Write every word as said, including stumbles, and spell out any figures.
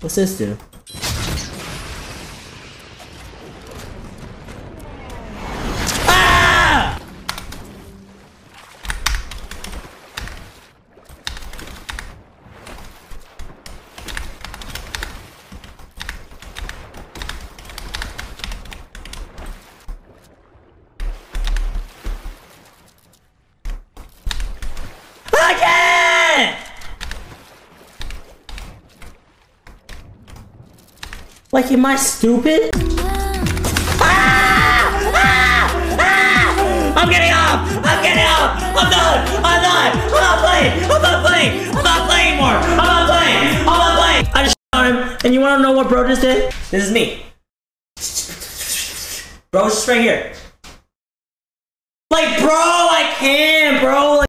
What's this do? Ah! I can't! Like, am I stupid? Ah! Ah! Ah! I'm getting up! I'm getting up! I'm done! I'm done! I'm not playing! I'm not playing! I'm not playing anymore! I'm not playing! I'm not playing! I just on him, and you wanna know what bro just did? This is me. Bro's just right here. Like, bro, I can't, bro.